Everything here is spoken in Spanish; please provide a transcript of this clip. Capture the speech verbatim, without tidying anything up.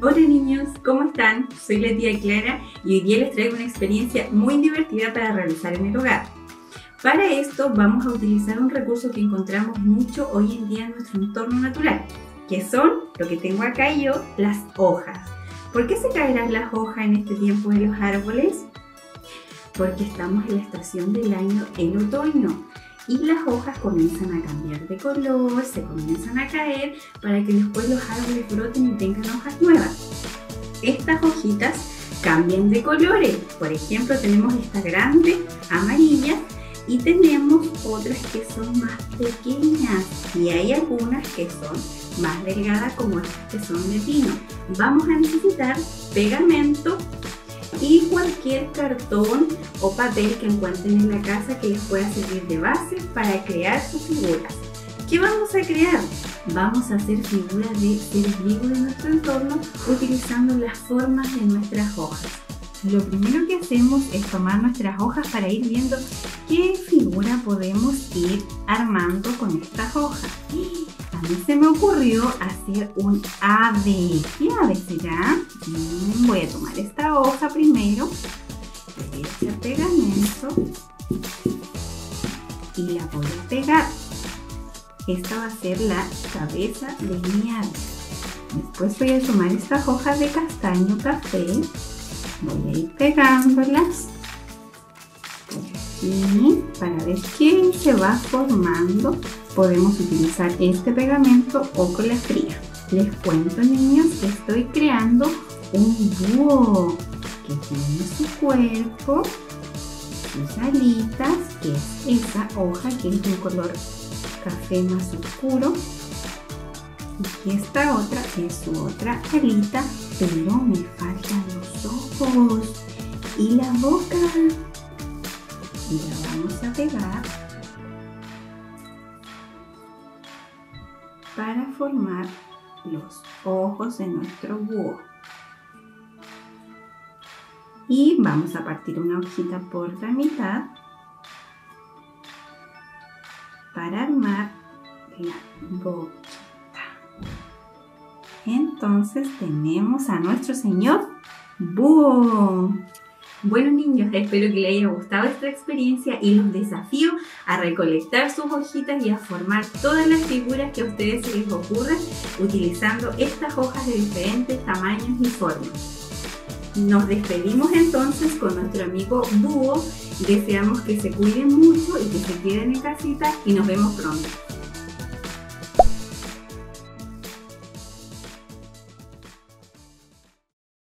Hola niños, ¿cómo están? Soy la tía Clara y hoy día les traigo una experiencia muy divertida para realizar en el hogar. Para esto vamos a utilizar un recurso que encontramos mucho hoy en día en nuestro entorno natural, que son, lo que tengo acá yo, las hojas. ¿Por qué se caerán las hojas en este tiempo de los árboles? Porque estamos en la estación del año, el otoño. Y las hojas comienzan a cambiar de color, se comienzan a caer para que después los árboles broten y tengan hojas nuevas. Estas hojitas cambian de colores. Por ejemplo, tenemos esta grande amarilla y tenemos otras que son más pequeñas. Y hay algunas que son más delgadas como estas que son de pino. Vamos a necesitar pegamento y cualquier cartón o papel que encuentren en la casa que les pueda servir de base para crear sus figuras. ¿Qué vamos a crear? Vamos a hacer figuras de seres vivos de nuestro entorno utilizando las formas de nuestras hojas. Lo primero que hacemos es tomar nuestras hojas para ir viendo qué figura podemos ir armando con estas hojas. A mí se me ocurrió hacer un ave. ¿Qué ave será? Voy a tomar esta hoja primero, voy a echar pegamento y la voy a pegar. Esta va a ser la cabeza de mi ave. Después voy a tomar estas hojas de castaño café, voy a ir pegándolas por aquí para ver qué se va formando. Podemos utilizar este pegamento o con la fría. Les cuento, niños, que estoy creando un búho que tiene su cuerpo, sus alitas, que es esa hoja que es de un color café más oscuro, y esta otra es su otra alita, pero me faltan los ojos y la boca, y la vamos a pegar para formar los ojos de nuestro búho. Y vamos a partir una hojita por la mitad para armar la boquita. Entonces tenemos a nuestro señor búho. Bueno niños, espero que les haya gustado esta experiencia y los desafío a recolectar sus hojitas y a formar todas las figuras que a ustedes se les ocurran utilizando estas hojas de diferentes tamaños y formas. Nos despedimos entonces con nuestro amigo búho. Deseamos que se cuiden mucho y que se queden en casita y nos vemos pronto.